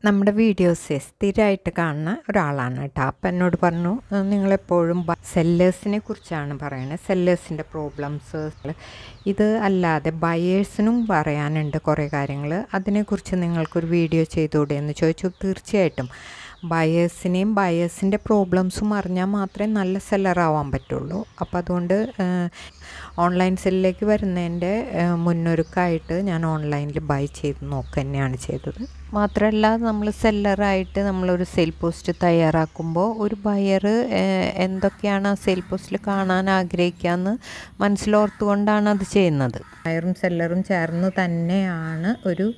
നമ്മുടെ വീഡിയോസ് സ്ഥിരമായിട്ട് കാണുന്ന ഒരാളാണ് കേട്ടോ. അപ്പം എന്നോട് പറഞ്ഞു നിങ്ങളെപ്പോഴും സെല്ലേഴ്സിനെ കുറിച്ചാണ് പറയുന്നത്, സെല്ലേഴ്സിൻ്റെ പ്രോബ്ലംസ്. ഇത് അല്ലാതെ ബയേഴ്സിനും പറയാനുണ്ട് കുറേ കാര്യങ്ങൾ. അതിനെക്കുറിച്ച് നിങ്ങൾക്കൊരു വീഡിയോ ചെയ്തുകൂടെ എന്ന് ചോദിച്ചു. തീർച്ചയായിട്ടും ബയേഴ്സിനെയും ബയേഴ്സിൻ്റെ പ്രോബ്ലംസും അറിഞ്ഞാൽ മാത്രമേ നല്ല സെല്ലറാവാൻ പറ്റുള്ളൂ. അപ്പോൾ അതുകൊണ്ട് ഓൺലൈൻ സെല്ലിലേക്ക് വരുന്നതിൻ്റെ മുന്നൊരുക്കമായിട്ട് ഞാൻ ഓൺലൈനിൽ ബൈ ചെയ്ത് നോക്കുക തന്നെയാണ് ചെയ്തത്. മാത്രമല്ല നമ്മൾ സെല്ലറായിട്ട് നമ്മളൊരു സെയിൽ പോസ്റ്റ് തയ്യാറാക്കുമ്പോൾ ഒരു ബയർ എന്തൊക്കെയാണ് ആ സെയിൽ പോസ്റ്റിൽ കാണാൻ ആഗ്രഹിക്കുകയെന്ന് മനസ്സിലോർത്തുകൊണ്ടാണ് അത് ചെയ്യുന്നത്. ബയറും സെല്ലറും ചേർന്ന് തന്നെയാണ്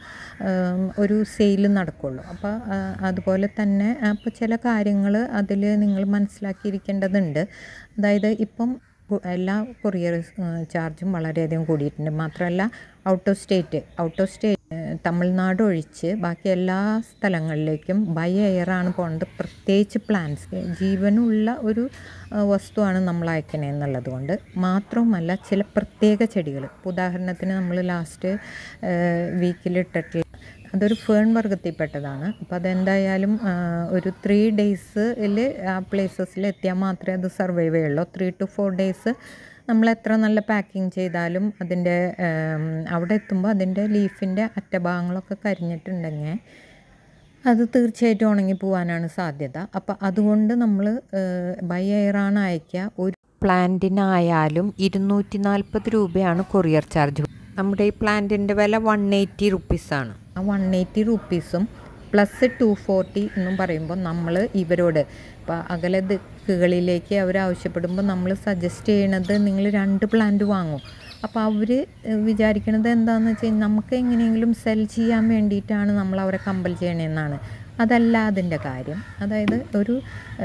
ഒരു സെയിൽ നടക്കുള്ളൂ. അപ്പോൾ അതുപോലെ തന്നെ അപ്പോൾ ചില കാര്യങ്ങൾ അതിൽ നിങ്ങൾ മനസ്സിലാക്കിയിരിക്കേണ്ടതുണ്ട്. അതായത് ഇപ്പം എല്ലാ കൊറിയർ ചാർജും വളരെയധികം കൂടിയിട്ടുണ്ട്. മാത്രമല്ല ഔട്ട് ഓഫ് സ്റ്റേറ്റ് തമിഴ്നാട് ഒഴിച്ച് ബാക്കി എല്ലാ സ്ഥലങ്ങളിലേക്കും ബൈ എയറാണ് പോകുന്നത്. പ്രത്യേകിച്ച് പ്ലാൻസ് ജീവനുള്ള ഒരു വസ്തുവാണ് നമ്മൾ അയക്കണേന്നുള്ളത് കൊണ്ട് മാത്രവുമല്ല ചില പ്രത്യേക ചെടികൾ. ഉദാഹരണത്തിന് നമ്മൾ ലാസ്റ്റ് വീക്കിലിട്ടിട്ടുള്ള അതൊരു ഫേൺ വർഗത്തിൽപ്പെട്ടതാണ്. അപ്പോൾ അതെന്തായാലും ഒരു 3 days ആ പ്ലേസസിൽ എത്തിയാൽ മാത്രമേ അത് സർവൈവ് ചെയ്യുള്ളൂ. 3 to 4 days നമ്മൾ എത്ര നല്ല പാക്കിങ് ചെയ്താലും അതിൻ്റെ അവിടെ എത്തുമ്പോൾ അതിൻ്റെ ലീഫിൻ്റെ അറ്റഭാഗങ്ങളൊക്കെ കരിഞ്ഞിട്ടുണ്ടെങ്കിൽ അത് തീർച്ചയായിട്ടും ഉണങ്ങി പോകാനാണ് സാധ്യത. അപ്പോൾ അതുകൊണ്ട് നമ്മൾ ബൈ എയറാണ് അയക്കുക. ഒരു പ്ലാന്റിനായാലും 240 രൂപയാണ് കൊറിയർ ചാർജ്. നമ്മുടെ ഈ പ്ലാന്റിൻ്റെ വില 180 rupees. ആ 180 rupees പ്ലസ് 240 എന്നും പറയുമ്പോൾ നമ്മൾ ഇവരോട് ഇപ്പോൾ അകലെ ദിക്കുകളിലേക്ക് അവർ ആവശ്യപ്പെടുമ്പോൾ നമ്മൾ സജസ്റ്റ് ചെയ്യണത് നിങ്ങൾ 2 പ്ലാന്റ് വാങ്ങും. അപ്പോൾ അവർ വിചാരിക്കണത് എന്താണെന്ന് വെച്ച് കഴിഞ്ഞാൽ നമുക്ക് എങ്ങനെയെങ്കിലും സെൽ ചെയ്യാൻ വേണ്ടിയിട്ടാണ് നമ്മൾ അവരെ കമ്പൽ ചെയ്യണമെന്നാണ്. അതല്ല അതിൻ്റെ കാര്യം. അതായത് ഒരു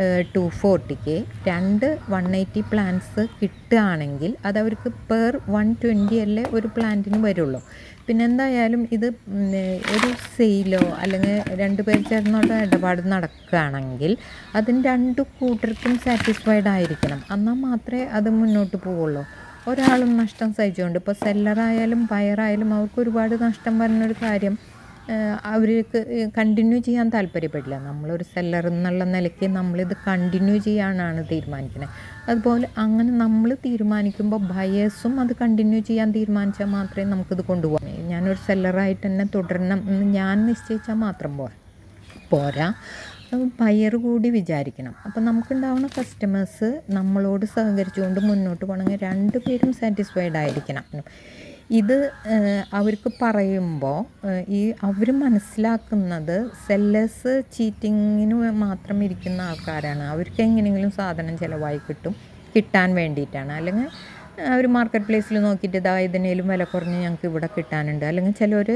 240 2 180 പ്ലാന്റ്സ് കിട്ടുകയാണെങ്കിൽ അതവർക്ക് പെർ 120 അല്ലേ ഒരു പ്ലാന്റിന് വരുള്ളൂ. പിന്നെ എന്തായാലും ഇത് ഒരു സെയിലോ അല്ലെങ്കിൽ 2 പേർ ചേർന്നുള്ള ഇടപാട് നടക്കുകയാണെങ്കിൽ അതിന് 2 കൂട്ടർക്കും സാറ്റിസ്ഫൈഡ് ആയിരിക്കണം. എന്നാൽ മാത്രമേ അത് മുന്നോട്ട് പോവുള്ളൂ. ഒരാളും നഷ്ടം സഹിച്ചുകൊണ്ട് ഇപ്പോൾ സെല്ലറായാലും ബയറായാലും അവർക്ക് ഒരുപാട് നഷ്ടം വരുന്നൊരു കാര്യം അവർക്ക് കണ്ടിന്യൂ ചെയ്യാൻ താല്പര്യപ്പെടില്ല. നമ്മളൊരു സെല്ലർ എന്നുള്ള നിലയ്ക്ക് നമ്മളിത് കണ്ടിന്യൂ ചെയ്യാനാണ് തീരുമാനിക്കുന്നത്. അതുപോലെ അങ്ങനെ നമ്മൾ തീരുമാനിക്കുമ്പോൾ ബയേഴ്സും അത് കണ്ടിന്യൂ ചെയ്യാൻ തീരുമാനിച്ചാൽ മാത്രമേ നമുക്കിത് കൊണ്ടുപോകാൻ. ഞാനൊരു സെല്ലറായിട്ട് തന്നെ തുടരണം എന്ന് ഞാൻ നിശ്ചയിച്ചാൽ മാത്രം പോരാ, ബയർ കൂടി വിചാരിക്കണം. അപ്പോൾ നമുക്കുണ്ടാവുന്ന കസ്റ്റമേഴ്സ് നമ്മളോട് സഹകരിച്ചുകൊണ്ട് മുന്നോട്ട് പോകണമെങ്കിൽ 2 പേരും സാറ്റിസ്ഫൈഡ് ആയിരിക്കണം. ഇത് അവർക്ക് പറയുമ്പോൾ അവർ മനസ്സിലാക്കുന്നത് സെല്ലേഴ്സ് ചീറ്റിങ്ങിന് മാത്രം ഇരിക്കുന്ന ആൾക്കാരാണ്. അവർക്ക് എങ്ങനെയെങ്കിലും സാധനം ചിലവായി കിട്ടാൻ വേണ്ടിയിട്ടാണ്. അല്ലെങ്കിൽ അവർ മാർക്കറ്റ് പ്ലേസിൽ നോക്കിയിട്ട് ഇതാ ഇതിനേലും വില കുറഞ്ഞ് ഞങ്ങൾക്ക് ഇവിടെ കിട്ടാനുണ്ട്. അല്ലെങ്കിൽ ചിലർ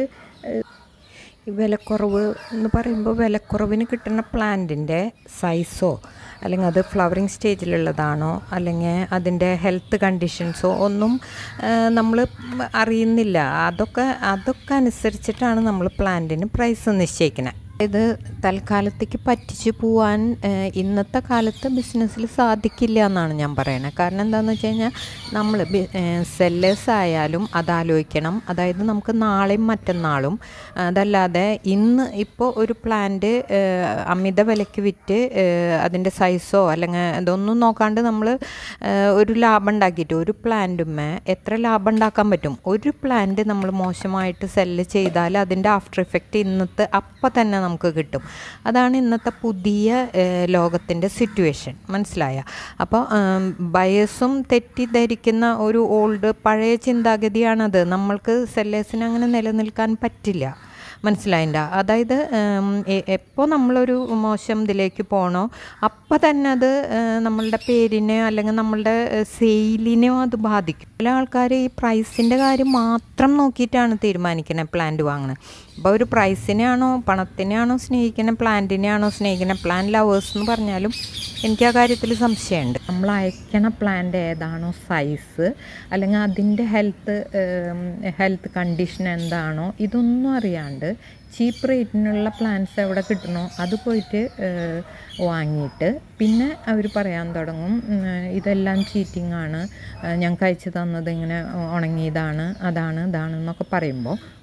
വിലക്കുറവ് എന്ന് പറയുമ്പോൾ വിലക്കുറവിന് കിട്ടുന്ന പ്ലാന്റിൻ്റെ സൈസോ അല്ലെങ്കിൽ അത് ഫ്ലവറിങ് സ്റ്റേജിലുള്ളതാണോ അല്ലെങ്കിൽ അതിൻ്റെ ഹെൽത്ത് കണ്ടീഷൻസോ ഒന്നും നമ്മൾ അറിയുന്നില്ല. അതൊക്കെ അനുസരിച്ചിട്ടാണ് നമ്മൾ പ്ലാന്റിന് പ്രൈസ് നിശ്ചയിക്കുന്നത്. ഇത് തൽക്കാലത്തേക്ക് പറ്റിച്ചു പോവാൻ ഇന്നത്തെ കാലത്ത് ബിസിനസ്സിൽ സാധിക്കില്ല എന്നാണ് ഞാൻ പറയുന്നത്. കാരണം എന്താണെന്ന് വെച്ച് കഴിഞ്ഞാൽ നമ്മൾ സെല്ലേഴ്സ് ആയാലും അതാലോചിക്കണം. അതായത് നമുക്ക് നാളെയും മറ്റന്നാളും അതല്ലാതെ ഇപ്പോൾ ഒരു പ്ലാന്റ് അമിത വിലയ്ക്ക് വിറ്റ് അതിൻ്റെ സൈസോ അല്ലെങ്കിൽ ഇതൊന്നും നോക്കാണ്ട് നമ്മൾ ഒരു ലാഭം ഉണ്ടാക്കിയിട്ട് ഒരു പ്ലാന്റുമേ എത്ര ലാഭം ഉണ്ടാക്കാൻ പറ്റും? ഒരു പ്ലാന്റ് നമ്മൾ മോശമായിട്ട് സെല്ല് ചെയ്താൽ അതിൻ്റെ ആഫ്റ്റർ ഇഫക്റ്റ് ഇന്നത്തെ അപ്പം തന്നെ നമുക്ക് കിട്ടും. അതാണ് ഇന്നത്തെ പുതിയ ലോകത്തിൻ്റെ സിറ്റുവേഷൻ. മനസ്സിലായ? അപ്പോൾ ബയേഴ്സും തെറ്റിദ്ധരിക്കുന്ന ഒരു പഴയ ചിന്താഗതിയാണത്. നമ്മൾക്ക് സെല്ലേഴ്സിന് അങ്ങനെ നിലനിൽക്കാൻ പറ്റില്ല. മനസ്സിലായില്ല? അതായത് എപ്പോൾ നമ്മളൊരു മോശം ഇതിലേക്ക് പോകണോ അപ്പം തന്നെ അത് നമ്മളുടെ പേരിനെയോ അല്ലെങ്കിൽ നമ്മളുടെ സെയിലിനെയോ അത് ബാധിക്കും. പല ആൾക്കാർ ഈ പ്രൈസിൻ്റെ കാര്യം മാത്രം നോക്കിയിട്ടാണ് തീരുമാനിക്കുന്നത് പ്ലാന്റ് വാങ്ങുന്നത്. അപ്പോൾ ഒരു പ്രൈസിനെയാണോ പണത്തിനെയാണോ സ്നേഹിക്കുന്നത്, പ്ലാന്റിനെയാണോ സ്നേഹിക്കുന്നത്? പ്ലാന്റ് ലവേഴ്സ് എന്ന് പറഞ്ഞാലും എനിക്ക് ആ കാര്യത്തിൽ സംശയമുണ്ട്. നമ്മൾ അയക്കണ പ്ലാന്റ് ഏതാണോ സൈസ് അല്ലെങ്കിൽ അതിൻ്റെ ഹെൽത്ത് കണ്ടീഷൻ എന്താണോ ഇതൊന്നും അറിയാണ്ട് ചീപ്പ് റേറ്റിനുള്ള പ്ലാന്റ്സ് എവിടെ കിട്ടണോ അത് പോയിട്ട് വാങ്ങിയിട്ട് പിന്നെ അവർ പറയാൻ തുടങ്ങും ഇതെല്ലാം ചീറ്റിംഗ് ആണ്, ഞങ്ങൾക്ക് അയച്ചു തന്നത് ഇങ്ങനെ ഉണങ്ങിയതാണ്, ഇതാണ് എന്നൊക്കെ പറയുമ്പോൾ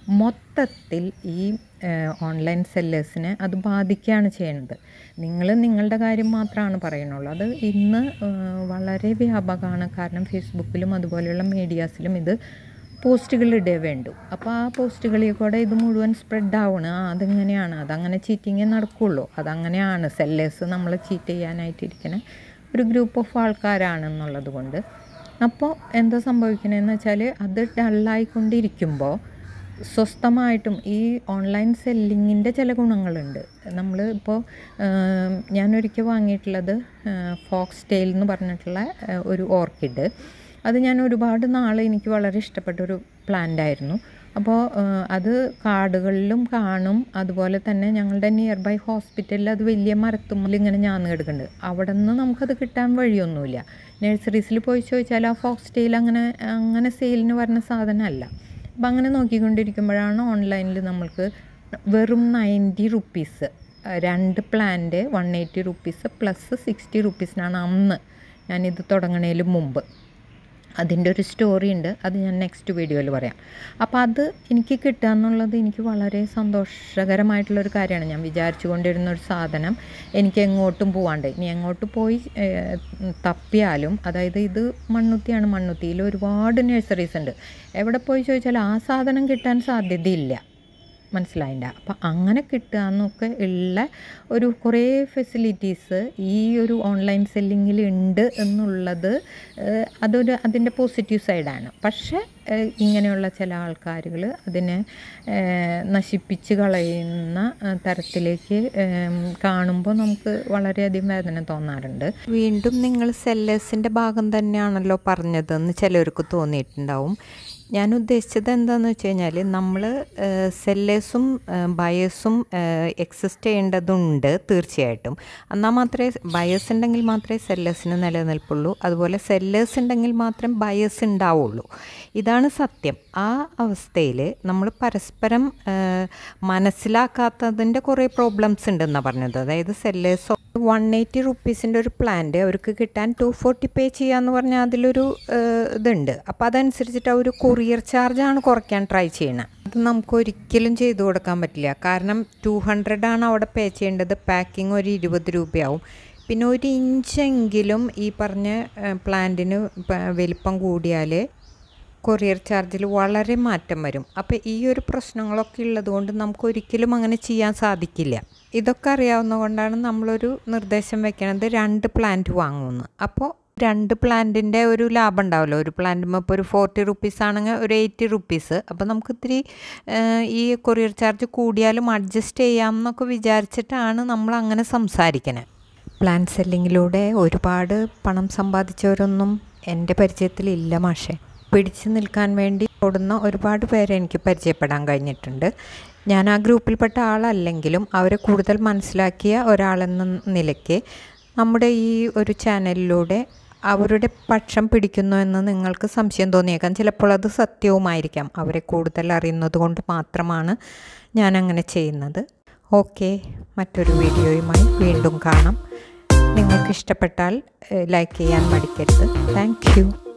മൊത്തത്തിൽ ഈ ഓൺലൈൻ സെല്ലേഴ്സിനെ അത് ബാധിക്കുകയാണ് ചെയ്യുന്നത്. നിങ്ങളുടെ കാര്യം മാത്രമാണ് പറയുന്നുള്ളൂ. അത് ഇന്ന് വളരെ വ്യാപകമാണ്. കാരണം ഫേസ്ബുക്കിലും അതുപോലെയുള്ള മീഡിയാസിലും ഇത് പോസ്റ്റുകൾ ഇടേ വേണ്ടു. അപ്പോൾ ആ പോസ്റ്റുകളിൽ കൂടെ ഇത് മുഴുവൻ സ്പ്രെഡ് ആവണം. അതെങ്ങനെയാണ്, അതങ്ങനെ ചീറ്റിങ്ങേ നടക്കുകയുള്ളൂ. അതങ്ങനെയാണ് സെല്ലേഴ്സ് നമ്മളെ ചീറ്റ് ചെയ്യാനായിട്ടിരിക്കുന്ന ഒരു ഗ്രൂപ്പ് ഓഫ് ആൾക്കാരാണെന്നുള്ളത് കൊണ്ട്. അപ്പോൾ എന്താ സംഭവിക്കണമെന്ന് വെച്ചാൽ അത് ഡള്ളായിക്കൊണ്ടിരിക്കുമ്പോൾ സ്വസ്ഥമായിട്ടും ഈ ഓൺലൈൻ സെല്ലിങ്ങിൻ്റെ ചില ഗുണങ്ങളുണ്ട്. നമ്മൾ ഇപ്പോൾ ഞാനൊരിക്കൽ വാങ്ങിയിട്ടുള്ളത് ഫോക്സ് ടെയിൽ എന്ന് പറഞ്ഞിട്ടുള്ള ഒരു ഓർക്കിഡ്. അത് ഞാൻ ഒരുപാട് നാൾ എനിക്ക് വളരെ ഇഷ്ടപ്പെട്ടൊരു പ്ലാന്റ് ആയിരുന്നു. അപ്പോൾ അത് കാടുകളിലും കാണും. അതുപോലെ തന്നെ ഞങ്ങളുടെ നിയർ ബൈ ഹോസ്പിറ്റലിൽ അത് വലിയ മരത്തുമ്മിൽ ഇങ്ങനെ ഞാന്ന് കിടക്കുന്നുണ്ട്. അവിടെ നിന്ന് നമുക്കത് കിട്ടാൻ വഴിയൊന്നുമില്ല. നഴ്സറീസിൽ പോയി ചോദിച്ചാൽ ആ ഫോക്സ് ടെയിൽ അങ്ങനെ സെയിലിന് വരുന്ന സാധനമല്ല. അപ്പം അങ്ങനെ നോക്കിക്കൊണ്ടിരിക്കുമ്പോഴാണ് ഓൺലൈനിൽ നമ്മൾക്ക് വെറും 90 റുപ്പീസ് 2 പ്ലാന്റ് 180 റുപ്പീസ് പ്ലസ് 60 റുപ്പീസിനാണ് അന്ന് ഞാനിത് തുടങ്ങണതിന് മുമ്പ്. അതിൻ്റെ ഒരു സ്റ്റോറി ഉണ്ട്, അത് ഞാൻ നെക്സ്റ്റ് വീഡിയോയിൽ പറയാം. അപ്പോൾ അത് എനിക്ക് കിട്ടുക എന്നുള്ളത് എനിക്ക് വളരെ സന്തോഷകരമായിട്ടുള്ളൊരു കാര്യമാണ്. ഞാൻ വിചാരിച്ചു കൊണ്ടിരുന്നൊരു സാധനം എനിക്ക് എങ്ങോട്ടും പോവാണ്ട്, ഇനി എങ്ങോട്ട് പോയി തപ്പിയാലും, അതായത് ഇത് മണ്ണുത്തിയാണ്, മണ്ണുത്തിയിൽ ഒരുപാട് നഴ്സറീസ് ഉണ്ട്. എവിടെ പോയി ചോദിച്ചാലും ആ സാധനം കിട്ടാൻ സാധ്യതയില്ല. മനസ്സിലായില്ല. അപ്പം അങ്ങനെ കിട്ടുക എന്നൊക്കെ ഉള്ള ഒരു കുറേ ഫെസിലിറ്റീസ് ഈ ഒരു ഓൺലൈൻ സെല്ലിങ്ങിൽ ഉണ്ട് എന്നുള്ളത് അതിൻ്റെ പോസിറ്റീവ് സൈഡാണ്. പക്ഷേ ഇങ്ങനെയുള്ള ചില ആൾക്കാരുകൾ അതിനെ നശിപ്പിച്ച് കളയുന്ന തരത്തിലേക്ക് കാണുമ്പോൾ നമുക്ക് വളരെയധികം വേദന തോന്നാറുണ്ട്. വീണ്ടും നിങ്ങൾ സെല്ലേഴ്സിൻ്റെ ഭാഗം തന്നെയാണല്ലോ പറഞ്ഞതെന്ന് ചിലർക്ക് തോന്നിയിട്ടുണ്ടാവും. ഞാൻ ഉദ്ദേശിച്ചത് എന്താണെന്ന് വെച്ച് കഴിഞ്ഞാൽ നമ്മൾ സെല്ലേഴ്സും ബയേഴ്സും എക്സിസ്റ്റ് ചെയ്യേണ്ടതുണ്ട് തീർച്ചയായിട്ടും. എന്നാൽ മാത്രമേ ബയേഴ്സ് ഉണ്ടെങ്കിൽ മാത്രമേ സെല്ലേഴ്സിന് നിലനിൽപ്പുള്ളൂ. അതുപോലെ സെല്ലേഴ്സ് ഉണ്ടെങ്കിൽ മാത്രമേ ബയേഴ്സ് ഉണ്ടാവുള്ളൂ. ഇതാണ് സത്യം. ആ അവസ്ഥയിൽ നമ്മൾ പരസ്പരം മനസ്സിലാക്കാത്തതിൻ്റെ കുറേ പ്രോബ്ലംസ് ഉണ്ടെന്നാണ് പറഞ്ഞത്. അതായത് സെല്ലേഴ്സ് 180 റുപ്പീസിൻ്റെ ഒരു പ്ലാന്റ് അവർക്ക് കിട്ടാൻ 240 പേ ചെയ്യാമെന്ന് പറഞ്ഞാൽ അതിലൊരു ഇതുണ്ട്. അപ്പോൾ അതനുസരിച്ചിട്ട് ഒരു കൊറിയർ ചാർജാണ് കുറയ്ക്കാൻ ട്രൈ ചെയ്യണം. അത് നമുക്ക് ഒരിക്കലും ചെയ്തു കൊടുക്കാൻ പറ്റില്ല. കാരണം 200 അവിടെ പേ ചെയ്യേണ്ടത്. പാക്കിംഗ് ഒരു 20 രൂപയാവും. പിന്നെ 1 ഇഞ്ചെങ്കിലും ഈ പറഞ്ഞ പ്ലാന്റിന് വലിപ്പം കൂടിയാൽ കൊറിയർ ചാർജിൽ വളരെ മാറ്റം വരും. അപ്പോൾ ഈ ഒരു പ്രശ്നങ്ങളൊക്കെ ഉള്ളതുകൊണ്ട് നമുക്ക് ഒരിക്കലും അങ്ങനെ ചെയ്യാൻ സാധിക്കില്ല. ഇതൊക്കെ അറിയാവുന്ന കൊണ്ടാണ് നമ്മളൊരു നിർദ്ദേശം വെക്കണത് 2 പ്ലാന്റ് വാങ്ങുമെന്ന്. അപ്പോൾ 2 പ്ലാന്റിൻ്റെ ഒരു ലാഭം ഉണ്ടാവുമല്ലോ. ഒരു പ്ലാന്റുമ്പോൾ ഇപ്പോൾ ഒരു 40 റുപ്പീസ് ആണെങ്കിൽ ഒരു 80 റുപ്പീസ്. അപ്പോൾ നമുക്ക് ഇത്തിരി ഈ കൊറിയർ ചാർജ് കൂടിയാലും അഡ്ജസ്റ്റ് ചെയ്യാം എന്നൊക്കെ വിചാരിച്ചിട്ടാണ് നമ്മൾ അങ്ങനെ സംസാരിക്കണേ. പ്ലാന്റ് സെല്ലിങ്ങിലൂടെ ഒരുപാട് പണം സമ്പാദിച്ചവരൊന്നും എൻ്റെ പരിചയത്തിലില്ല മാഷേ. പിടിച്ചു നിൽക്കാൻ വേണ്ടി ഓടുന്ന ഒരുപാട് പേരെ എനിക്ക് പരിചയപ്പെടാൻ കഴിഞ്ഞിട്ടുണ്ട്. ഞാൻ ആ ഗ്രൂപ്പിൽപ്പെട്ട ആളല്ലെങ്കിലും അവരെ കൂടുതൽ മനസ്സിലാക്കിയ ഒരാളെന്ന നിലയ്ക്ക് നമ്മുടെ ഈ ഒരു ചാനലിലൂടെ അവരുടെ പക്ഷം പിടിക്കുന്നു എന്ന് നിങ്ങൾക്ക് സംശയം തോന്നിയേക്കാം. ചിലപ്പോൾ അത് സത്യവുമായിരിക്കാം. അവരെ കൂടുതൽ അറിയുന്നത് കൊണ്ട് മാത്രമാണ് ഞാനങ്ങനെ ചെയ്യുന്നത്. ഓക്കെ, മറ്റൊരു വീഡിയോയുമായി വീണ്ടും കാണാം. നിങ്ങൾക്ക് ഇഷ്ടപ്പെട്ടാൽ ലൈക്ക് ചെയ്യാൻ മടിക്കരുത്. Thank you.